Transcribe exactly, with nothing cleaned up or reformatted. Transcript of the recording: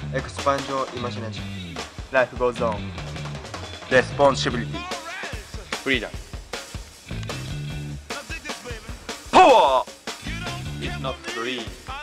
expand your imagination. Life goes on. Responsibility. Freedom. Power! It's not free.